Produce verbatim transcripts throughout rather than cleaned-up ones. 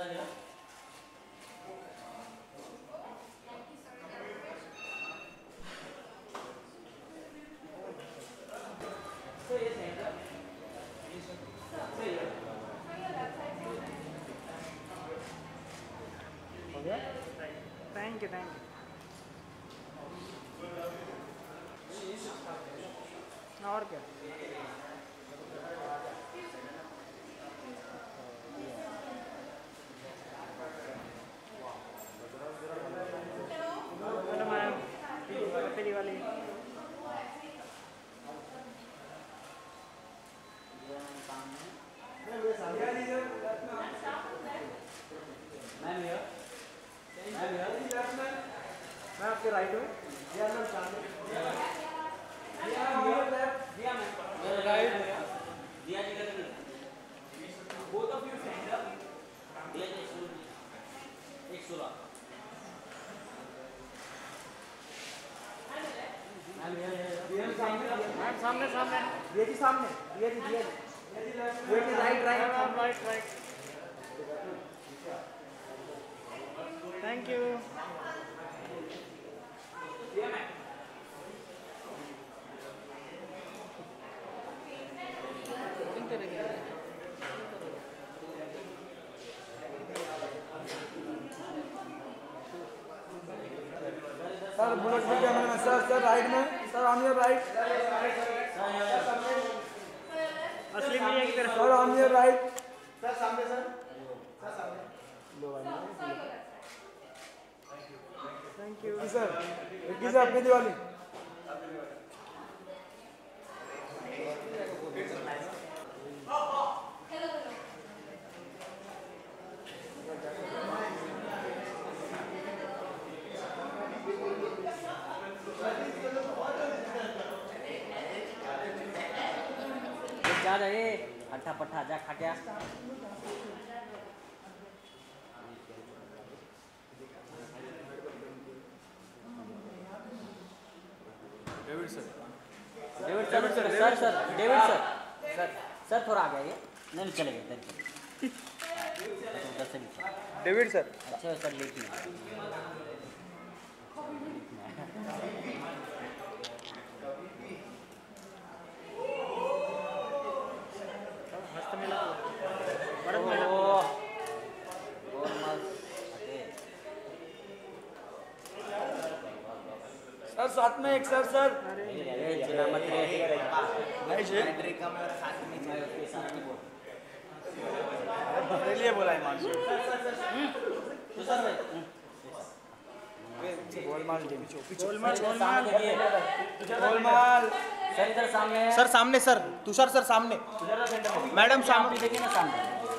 Thank you thank you. और क्या hello ma'am, पहली वाली मैं आपके राइट हूँ। सामने सामने ये जी सामने ये जी ये ये जी right right right right. Thank you. Sir बुलेट में कैमरे में सर सर राइट में सर ऑन योर राइट असली मीडिया की तरफ sir on your right sir सामने सर सर सामने थैंक यू सर एक ही सर अपनी दिवाली जा रहे अट्ठा पट्ठा जा खा क्या David sir David sir sir sir sir David sir sir sir थोड़ा आ गया ये नहीं चलेगा इधर उधर से भी डेविड सर अच्छा सर लेट में सर साथ में एक सर सर लिए बोला है मान गोलमाल गोलमाल गोलमाल सर इधर सामने सर सामने सर तुषार सर सामने मैडम सामने देखिए ना सामने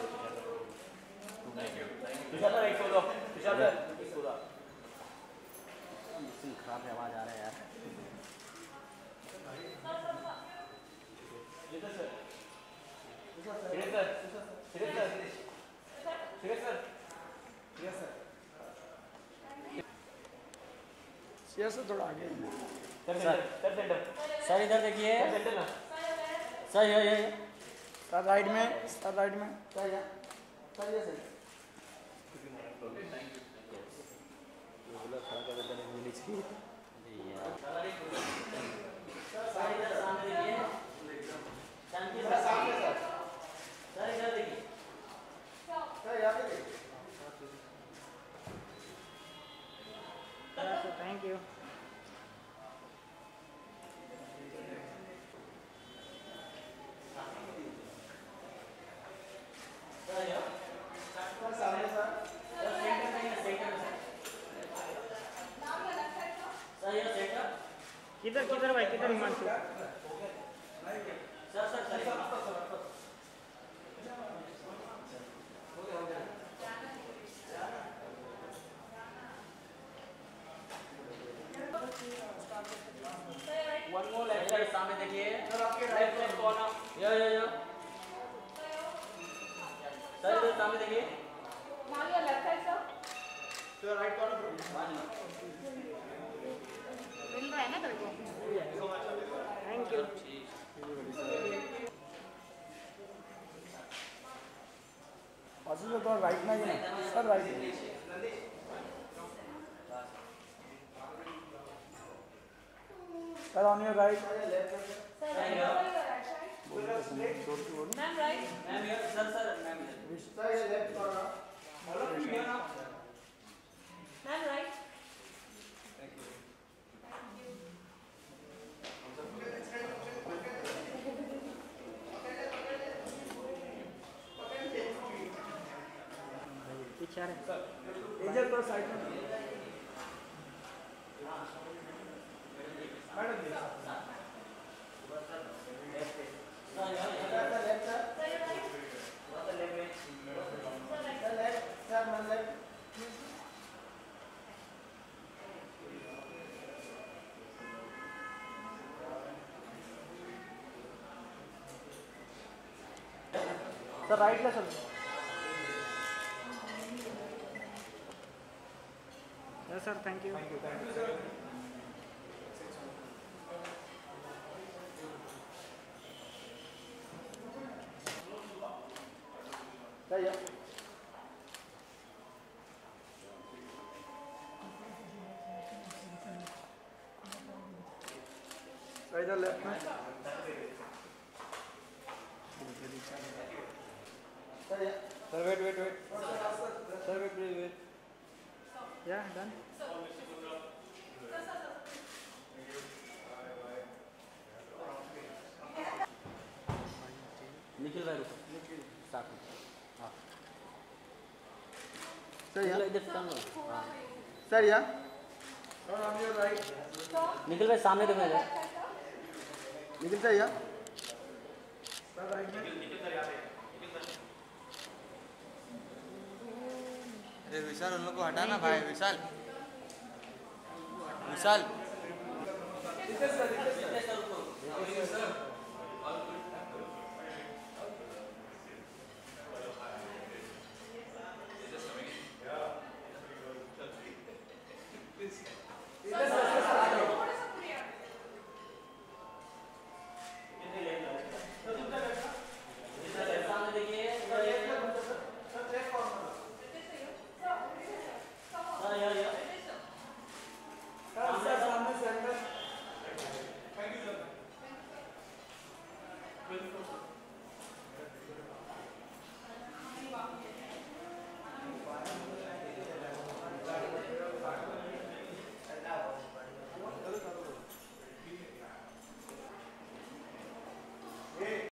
खराब आवाज आ रहा है यार सर थोड़ा आगे सर सर इधर देखिए सर ये ये सर राइट में सर राइट में सर ये सर थैंक यू। किधर किधर भाई किधर Himanshu sir sir sir one more left side सामने देखिए सर आपके right left corner yo yo yo sir इधर सामने देखिए मान लो left side sir sir right corner मिल रहा है ना तेरे को थैंक यू। Also तो थोड़ा राइट में ही ना sir right sir on your right ma'am right ma'am here, sir, sir, ma'am here. Ma'am right पीछे आ रहे हैं. एंजल थोड़ा साइड में सर राइट ले sir yes sir thank you thank you thank you sir सही है सर इधर लेफ्ट में sir wait wait wait sir wait please wait yeah done Nikhil भाई रुको. स्टार्ट. हाँ. सर या इधर टर्न लो. हाँ. Sir yeah sir on your right Nikhil भाई सामने देखो इधर. Nikhil sir yeah sir right में अरे विशाल उन लोग को हटाना भाई. विशाल विशाल सर